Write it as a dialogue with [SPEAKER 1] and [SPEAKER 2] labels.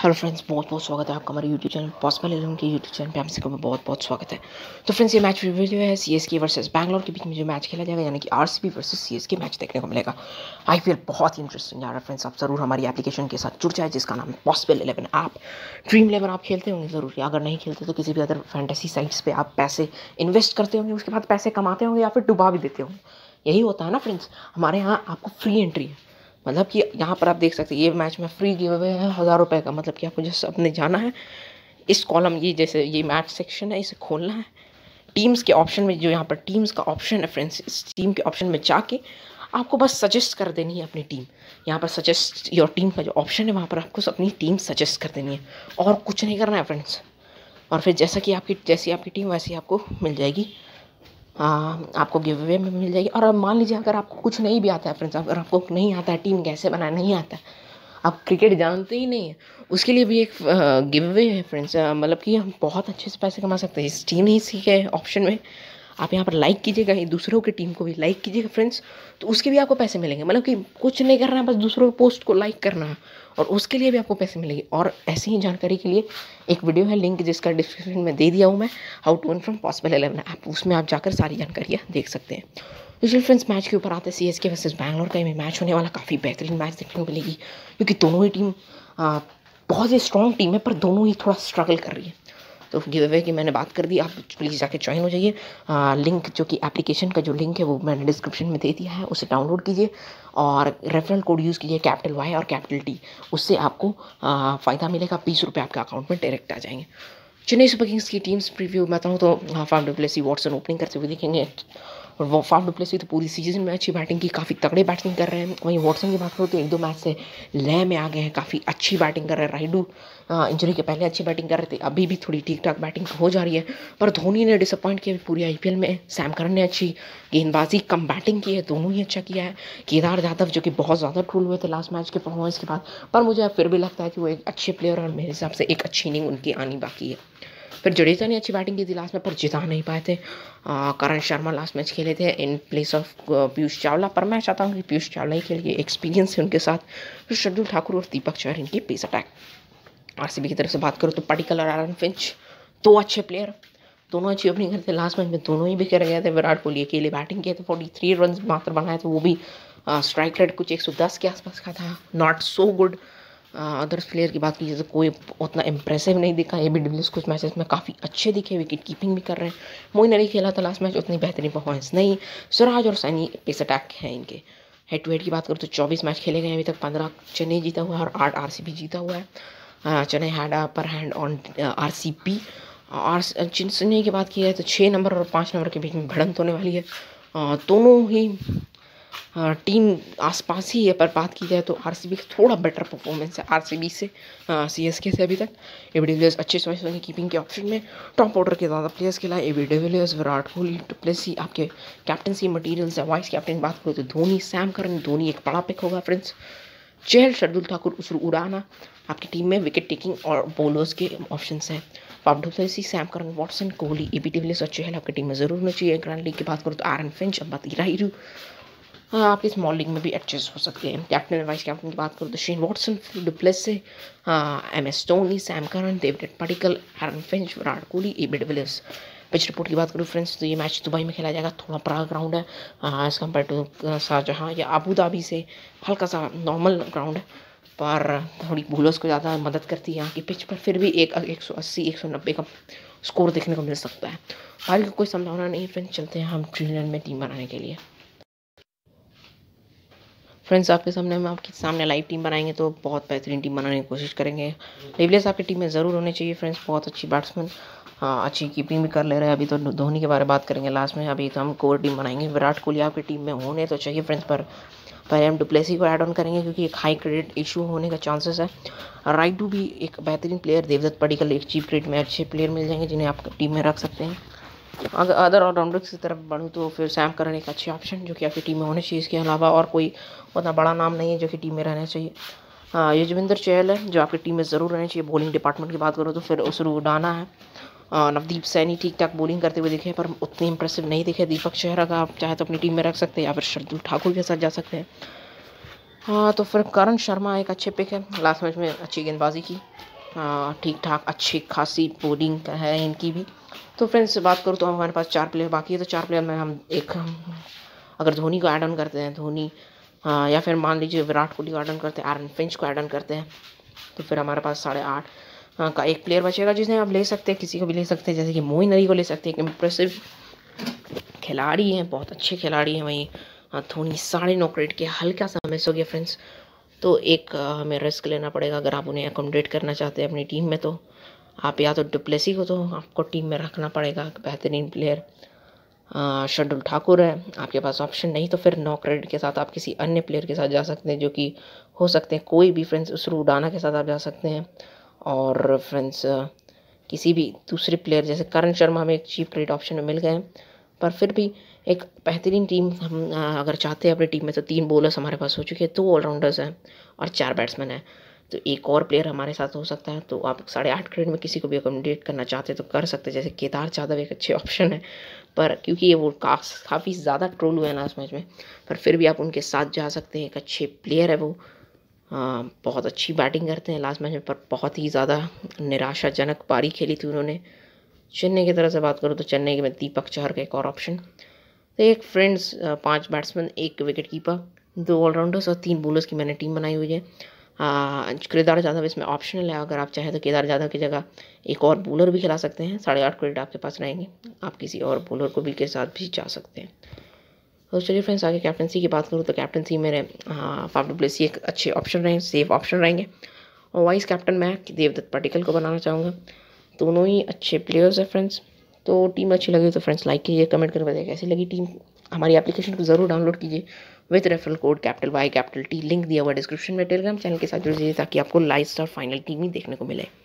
[SPEAKER 1] Hello friends, बहुत बहुत स्वागत है आपका हमारे यूट्यूब चैनल पॉसिबल 11 के यूट्यूब चैनल पे आप सबका बहुत बहुत स्वागत है। तो फ्रेंड्स, ये मैच रिव्यू जो है सीएसके वर्सेस बैंगलोर के बीच में जो मैच खेला जाएगा, यानी कि आरसीबी वर्सेस सीएसके मैच देखने को मिलेगा। आईपीएल बहुत ही इंटरेस्टिंग जा रहा है फ्रेंड्स। आप जरूर हमारी एप्लीकेशन के साथ जुड़ जाए जिसका नाम है पॉसिबल 11 ऐप। ड्रीम 11 आप खेलते होंगे ज़रूर, अगर नहीं खेलते तो किसी भी अदर फैंटेसी साइट्स पर आप पैसे इन्वेस्ट करते होंगे, उसके बाद पैसे कमाते होंगे या फिर डुबा भी देते होंगे। यही होता है ना फ्रेंड्स। हमारे यहाँ आपको फ्री एंट्री है, मतलब कि यहाँ पर आप देख सकते हैं ये मैच में फ्री गिव अवे है 1000 रुपये का। मतलब कि आपको जैसे अपने जाना है इस कॉलम, ये जैसे ये मैच सेक्शन है, इसे खोलना है। टीम्स के ऑप्शन में जो यहाँ पर टीम्स का ऑप्शन है फ्रेंड्स, इस टीम के ऑप्शन में जाके आपको बस सजेस्ट कर देनी है अपनी टीम। यहाँ पर सजेस्ट योर टीम का जो ऑप्शन है वहाँ पर आपको अपनी टीम सजेस्ट कर देनी है और कुछ नहीं करना है फ्रेंड्स। और फिर जैसी आपकी टीम वैसी आपको मिल जाएगी, आपको गिव अवे में मिल जाएगी। और अब मान लीजिए अगर आपको कुछ नहीं भी आता है फ्रेंड्स, अगर आपको नहीं आता है टीम कैसे बनाना नहीं आता है, आप क्रिकेट जानते ही नहीं है, उसके लिए भी एक गिव अवे है फ्रेंड्स। मतलब कि हम बहुत अच्छे से पैसे कमा सकते हैं इस टीम ही सी के ऑप्शन में। आप यहाँ पर लाइक कीजिएगा, दूसरों की टीम को भी लाइक कीजिएगा फ्रेंड्स, तो उसके भी आपको पैसे मिलेंगे। मतलब कि कुछ नहीं करना है, बस दूसरों के पोस्ट को लाइक करना है और उसके लिए भी आपको पैसे मिलेंगे। और ऐसी ही जानकारी के लिए एक वीडियो है, लिंक जिसका डिस्क्रिप्शन में दे दिया हूँ मैं, how to earn from possible 11 app, उसमें आप जाकर सारी जानकारियाँ देख सकते हैं। तो चलिए फ्रेंड्स, मैच के ऊपर आते हैं। सीएसके वर्सेस बैंगलोर का ये मैच होने वाला, काफ़ी बेहतरीन मैच देखने को मिलेगी क्योंकि दोनों ही टीम बहुत ही स्ट्रॉन्ग टीम है, पर दोनों ही थोड़ा स्ट्रगल कर रही है। तो गिव अवे की मैंने बात कर दी, आप प्लीज़ जाके ज्वाइन हो जाइए। लिंक जो कि एप्लीकेशन का जो लिंक है वो मैंने डिस्क्रिप्शन में दे दिया है, उसे डाउनलोड कीजिए और रेफरल कोड यूज़ कीजिए कैपिटल वाई और कैपिटल टी। उससे आपको फ़ायदा मिलेगा, 20 रुपये आपके अकाउंट में डायरेक्ट आ जाएंगे। चेन्नई सुपर किंग्स की टीम्स प्रीव्यू बताऊँ तो Faf du Plessis Watson opening करते हुए दिखेंगे। और वो फाफ डु प्लेसी तो पूरी सीजन में अच्छी बैटिंग की, काफ़ी तगड़े बैटिंग कर रहे हैं। वहीं वॉटसन की बात करो तो 1-2 मैच से लय में आ गए हैं, काफ़ी अच्छी बैटिंग कर रहे हैं। राइडू इंजरी के पहले अच्छी बैटिंग कर रहे थे, अभी भी थोड़ी ठीक ठाक बैटिंग हो जा रही है। पर धोनी ने डिसअपॉइंट किया पूरी आईपीएल में। सैम करन ने अच्छी गेंदबाजी कम बैटिंग की है, दोनों ही अच्छा किया है। केदार जाधव जो कि बहुत ज़्यादा ट्रोल हुए थे लास्ट मैच के परफॉर्मेंस के बाद, पर मुझे फिर भी लगता है कि वो एक अच्छे प्लेयर और मेरे हिसाब से एक अच्छी इनिंग उनकी आनी बाकी है। फिर जडेजा ने अच्छी बैटिंग की थी लास्ट में, पर जिता नहीं पाए थे। करण शर्मा लास्ट मैच खेले थे in playoffs Piyush Chawla, पर मैं चाहता हूँ कि पीयूष चावला ही खेलिए, एक्सपीरियंस है उनके साथ। फिर शार्दुल ठाकुर और दीपक चहर इनकी पेस अटैक। आरसीबी की तरफ से बात करो तो पडिक्कल और एरन फिंच, दो अच्छे प्लेयर, दोनों अच्छी ओपनिंग करते थे। लास्ट मैच में दोनों ही बिखर गए थे। विराट कोहली अकेले बैटिंग किए थे, 43 रन मात्र बनाए थे, वो भी स्ट्राइक रेट कुछ 110 के आसपास का था, not so good. Others player की बात कीजिए तो कोई उतना इंप्रेसिव नहीं दिखा। एबी डिविलियर्स कुछ मैचेस में काफ़ी अच्छे दिखे, विकेट कीपिंग भी कर रहे हैं। मोइन अली खेला था लास्ट मैच, उतनी बेहतरीन परफॉर्मेंस नहीं। सिराज और सैनी पेस अटैक हैं इनके। हेड टू हेड की बात करूँ तो 24 मैच खेले गए अभी तक, 15 चेन्नई जीता हुआ है और 8 आरसीबी जीता हुआ है। Chennai had upper hand on RCB. और चेन्नई की बात की जाए तो 6 नंबर और 5 नंबर के बीच में भिड़ंत होने वाली है। दोनों ही टीम आसपास ही है, पर बात की जाए तो आरसीबी का थोड़ा बेटर परफॉर्मेंस है आरसीबी से, सीएसके से अभी तक। एबी डिविलियर्स अच्छे चॉइस होंगे कीपिंग के ऑप्शन में। टॉप ऑर्डर के ज़्यादा प्लेयर्स के लिए AB de Villiers, Virat Kohli, du Plessis आपके कैप्टनसी मटीरियल्स है। वाइस कैप्टन बात करो तो धोनी, सैम करन, धोनी एक बड़ा पिक होगा फ्रेंड्स। चहल, शार्दुल ठाकुर, उड़ाना आपकी टीम में विकेट टेकिंग और बॉलर्स के ऑप्शन हैं। Faf du Plessis, Sam Curran, Watson, Kohli, AB de Villiers और चहल आपकी टीम में ज़रूर होना चाहिए। ग्रैंड लीग की बात करो तो एरन फिंच, अंबाती रायडू आपके स्मॉल लीग में भी एडजस्ट हो सकते हैं। कैप्टन और वाइस कैप्टन की बात करो तो Shane Watson, du Plessis, MS Dhoni, Sam Curran, David Padikkal, Aaron Finch, Virat Kohli, AB de Villiers. Pitch report की बात करूँ फ्रेंड्स तो ये मैच दुबई में खेला जाएगा, थोड़ा बड़ा ग्राउंड है एज़ कम्पेयर टू शाहजहाँ या अबू धाबी से हल्का सा नॉर्मल ग्राउंड है, पर थोड़ी बॉलर्स को ज़्यादा मदद करती है यहाँ की पिच। पर फिर भी 180-190 का स्कोर देखने को मिल सकता है। हार की कोई संभावना नहीं। फ्रेंड्स, चलते हैं हम ड्रीमलैंड में टीम बनाने के लिए। फ्रेंड्स, आपके सामने लाइव टीम बनाएंगे तो बहुत बेहतरीन टीम बनाने की कोशिश करेंगे। डिविलियर्स आपकी टीम में ज़रूर होने चाहिए फ्रेंड्स, बहुत अच्छी बैट्समैन, अच्छी कीपिंग भी कर ले रहे हैं। अभी तो धोनी के बारे में बात करेंगे लास्ट में, अभी तो हम कोर टीम बनाएंगे। विराट कोहली आपकी टीम में होने तो चाहिए फ्रेंड्स, पर पहले हम डु प्लेसी को ऐड ऑन करेंगे क्योंकि एक हाई क्रेडिट इशू होने का चांसेस है। राइडू भी एक बेहतरीन प्लेयर, देवदत्त पडिक्कल एक चीप क्रेडिट में अच्छे प्लेयर मिल जाएंगे जिन्हें आप टीम में रख सकते हैं। अगर अदर ऑलराउंडर्स की तरफ बढ़ूँ तो फिर सैम करन एक अच्छे ऑप्शन जो कि आपकी टीम में होने चाहिए। इसके अलावा और कोई उतना बड़ा नाम नहीं है जो कि टीम में रहना चाहिए। युजवेंद्र चहल है जो आपकी टीम में ज़रूर रहना चाहिए। बॉलिंग डिपार्टमेंट की बात करो तो फिर उड़ाना है। नवदीप सैनी ठीक ठाक बॉलिंग करते हुए दिखे, पर उतनी इंप्रेसिव नहीं दिखे। दीपक चहर का आप चाहे तो अपनी टीम में रख सकते हैं, या फिर शार्दुल ठाकुर के साथ जा सकते हैं। तो फिर करण शर्मा एक अच्छे पिक है, लास्ट मैच में अच्छी गेंदबाजी की। ठीक ठाक अच्छी खासी बॉलिंग है इनकी भी। तो फ्रेंड्स बात करूँ तो हमारे पास 4 प्लेयर बाकी है, तो 4 प्लेयर में हम अगर धोनी को ऐड ऑन करते हैं, धोनी या फिर मान लीजिए विराट कोहली को ऐड ऑन करते हैं, एरन फिंच को ऐड ऑन करते हैं, तो फिर हमारे पास 8.5 का एक प्लेयर बचेगा जिसे आप ले सकते हैं, किसी को भी ले सकते हैं, जैसे कि मोइन अली को ले सकते हैं। एक इम्प्रेसिव खिलाड़ी हैं, बहुत अच्छे खिलाड़ी हैं। वहीं धोनी 9.5 क्रेडिट के हल्का सा मिस हो गया फ्रेंड्स, तो एक हमें रिस्क लेना पड़ेगा अगर आप उन्हें अकोमोडेट करना चाहते हैं अपनी टीम में। तो आप या तो डुप्लेसी को तो आपको टीम में रखना पड़ेगा, बेहतरीन प्लेयर शार्दुल ठाकुर है आपके पास ऑप्शन, नहीं तो फिर 9 क्रेडिट के साथ आप किसी अन्य प्लेयर के साथ जा सकते हैं, जो कि हो सकते हैं कोई भी फ्रेंड्स, उसरू उडाना के साथ आप जा सकते हैं। और फ्रेंड्स किसी भी दूसरे प्लेयर जैसे करण शर्मा हमें एक चीप क्रेडिट ऑप्शन में मिल गए हैं, पर फिर भी एक बेहतरीन टीम हम अगर चाहते हैं अपनी टीम में, तो 3 बॉलर्स हमारे पास हो चुके हैं, 2 ऑलराउंडर्स हैं और 4 बैट्समैन हैं, तो एक और प्लेयर हमारे साथ हो सकता है। तो आप 8.5 क्रेडिट में किसी को भी अकोमोडेट करना चाहते हैं तो कर सकते हैं, जैसे केदार जाधव एक अच्छे ऑप्शन है, पर क्योंकि ये वो काफ़ी ज़्यादा ट्रोल हुए हैं लास्ट मैच में, पर फिर भी आप उनके साथ जा सकते हैं। एक अच्छे प्लेयर है वो, बहुत अच्छी बैटिंग करते हैं लास्ट मैच में, पर बहुत ही ज़्यादा निराशाजनक पारी खेली थी उन्होंने। चेन्नई की तरह से बात करूँ तो चेन्नई में दीपक चहर का एक और ऑप्शन, तो एक friends 5 batsman, 1 wicket keeper, 2 allrounders और 3 बॉलर्स की मैंने टीम बनाई हुई है। केदार जाधव इसमें ऑप्शनल है, अगर आप चाहें तो केदार जाधव की जगह एक और बॉलर भी खिला सकते हैं। 8.5 क्रेडिट आपके पास रहेंगे, आप किसी और बॉलर को भी के साथ भी जा सकते हैं। तो चलिए फ्रेंड्स आगे कैप्टनसी की बात करूँ तो कैप्टनसी मेरे फाफ डु प्लेसी एक अच्छे ऑप्शन रहेंगे, सेफ ऑप्शन रहेंगे, और वाइस कैप्टन मैं देवदत्त पडिक्कल को बनाना चाहूँगा। दोनों ही अच्छे प्लेयर्स हैं फ्रेंड्स। तो टीम अच्छी लगी तो फ्रेंड्स लाइक कीजिए, कमेंट करके बताइए कैसी लगी टीम। हमारी एप्लीकेशन को ज़रूर डाउनलोड कीजिए with referral code capital Y capital T, link दिया हुआ डिस्क्रिप्शन में। टेलीग्राम चैनल के साथ जुड़ जाइए ताकि आपको लाइव स्टार फाइनल टीम ही देखने को मिले।